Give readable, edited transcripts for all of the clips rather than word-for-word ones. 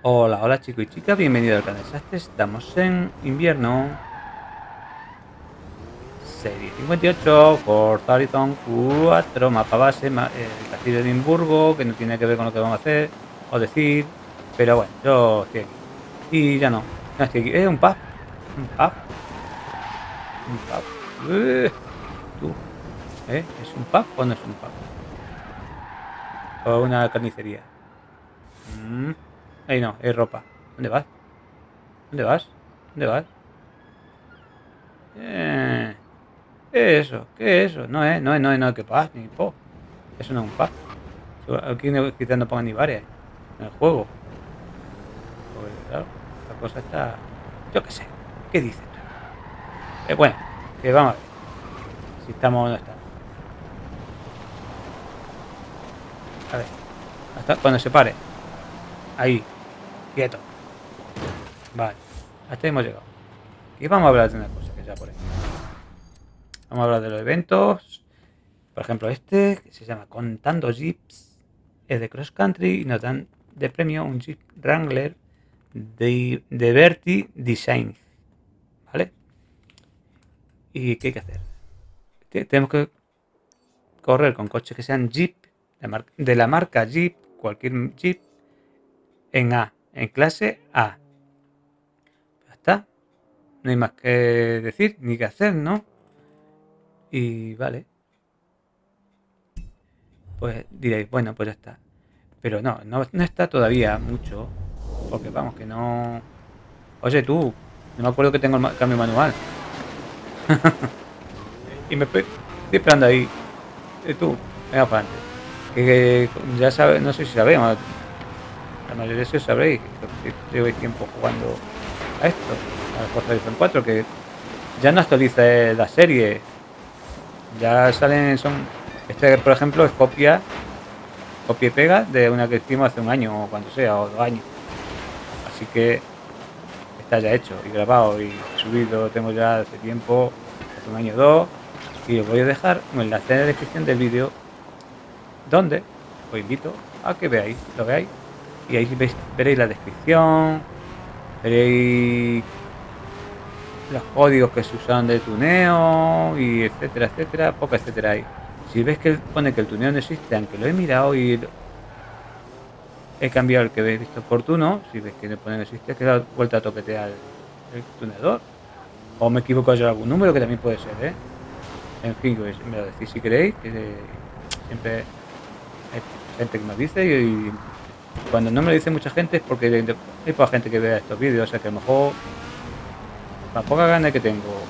Hola, hola chicos y chicas, bienvenidos al canal Sastre. Estamos en invierno. Serie 58, Forza Horizon 4, mapa base, el castillo de Edimburgo, que no tiene que ver con lo que vamos a hacer o decir. Pero bueno, yo estoy aquí. Y ya no estoy aquí. Es un pub, un pub, un pub. Tú, ¿Es un pub o no es un pub? O una carnicería. Mm, Ahí no, es ropa. ¿Dónde vas? ¿Dónde vas? ¿Dónde vas? Eh. ¿Qué es eso? ¿Qué es eso? No es que paz ni po. Eso no es un pub. Aquí no, quizás no pongan ni bares en el juego. Porque claro, la cosa está. Yo qué sé. ¿Qué dices tú? Bueno, que vamos a ver si estamos o no estamos. A ver, hasta cuando se pare. Ahí, quieto. Vale, hasta ahí hemos llegado. Y vamos a hablar de una cosa que ya por ahí. Vamos a hablar de los eventos. Por ejemplo, este que se llama Contando Jeeps. Es de cross country y nos dan de premio un Jeep Wrangler de Verti Design, ¿vale? ¿Y qué hay que hacer? Tenemos que correr con coches que sean Jeep, de la marca Jeep, cualquier Jeep, en clase A. Ya está, no hay más que decir ni que hacer, ¿no? Y vale, pues diréis, bueno, pues ya está. Pero no está todavía mucho, porque vamos, que no. Oye, tú, no me acuerdo que tengo el cambio manual. Y estoy esperando ahí. Tú, venga para adelante. Que ya sabes, no sé si sabemos, la mayoría de eso sabréis, que lleváis tiempo jugando a esto, a Forza Horizon 4, que ya no actualiza la serie. Ya salen, este por ejemplo es copia y pega de una que hicimos hace un año o cuando sea, o 2 años. Así que está ya hecho y grabado y subido, tengo ya hace tiempo, hace un año o dos, y os voy a dejar un enlace en la descripción del vídeo donde os invito a que lo veáis, y ahí veréis la descripción, veréis los códigos que se usan de tuneo y etcétera, etcétera, poca etcétera hay. Si ves que pone que el tuneo no existe, aunque lo he mirado y he cambiado el que he visto oportuno, si ves que le pone no existe, es que da vuelta a toquetear el tuneador. O me equivoco yo en algún número, que también puede ser, ¿eh? En fin, pues me lo decís si queréis, que siempre hay gente que me dice, y cuando no me lo dice mucha gente es porque hay poca gente que vea estos vídeos, o sea que a lo mejor la poca gana que tengo,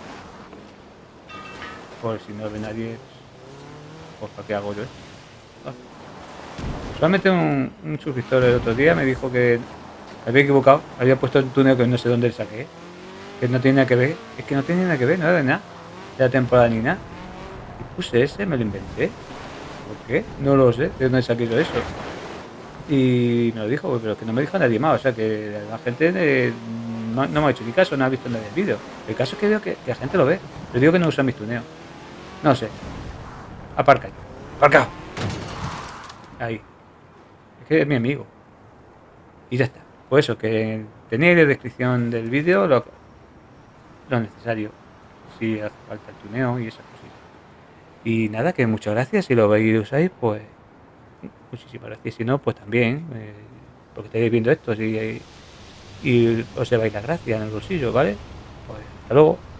por si no ve nadie, pues ¿para qué hago yo esto? Ah. Solamente un suscriptor el otro día me dijo que había equivocado, había puesto el túnel que no sé dónde le saqué, que no tiene nada que ver, es que no tiene nada que ver, no era de nada, de la temporada ni nada. Y puse ese, me lo inventé. ¿Por qué? No lo sé, de dónde saqué yo eso. Y me lo dijo, pero que no me dijo nadie más, o sea que la gente no me ha hecho ni caso, no ha visto nadie el vídeo. El caso es que veo que la gente lo ve, pero digo que no usa mis tuneos. No sé, aparca ahí. Aparcado. Ahí. Es que es mi amigo. Y ya está. Pues eso, que tenéis la descripción del vídeo lo necesario. Si hace falta el tuneo y esas cosillas. Y nada, que muchas gracias. Si lo veis y lo usáis, pues muchísimas gracias. Si no, pues también, porque estáis viendo esto y os lleváis la gracia en el bolsillo, ¿vale? Pues hasta luego.